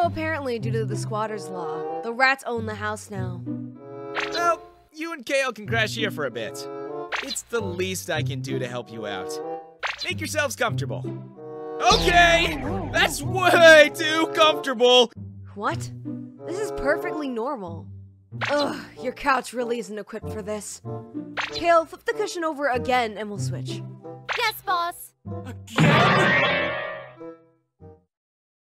apparently, due to the squatter's law, the rats own the house now. Well, you and Kale can crash here for a bit. It's the least I can do to help you out. Make yourselves comfortable. Okay! That's way too comfortable! What? This is perfectly normal. Ugh, your couch really isn't equipped for this. Kale, flip the cushion over again and we'll switch. Yes, boss. Again?